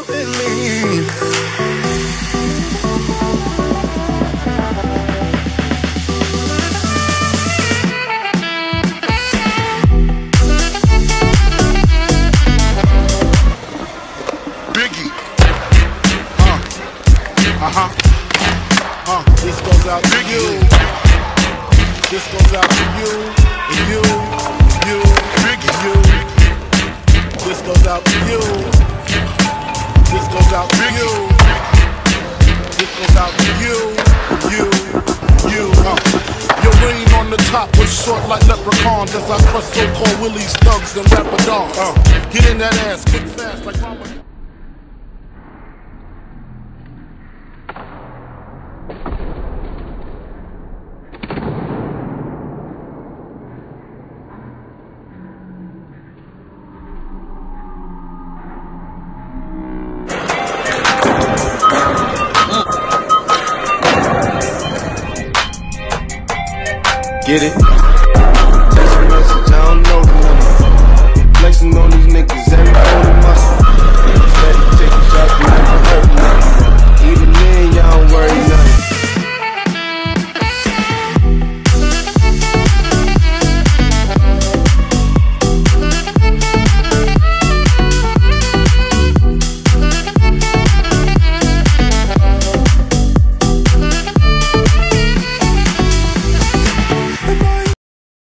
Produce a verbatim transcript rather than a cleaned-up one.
in me. Uh-huh. Uh, this goes out to you. This goes out to you, and you, you, and you. This goes out to you. This goes out to you. This goes out to you, you, you. Uh. Your reign on the top was short like leprechauns as I crush so-called willies, thugs, and rapper dogs. Uh. Get in that ass quick fast like mama. Get it?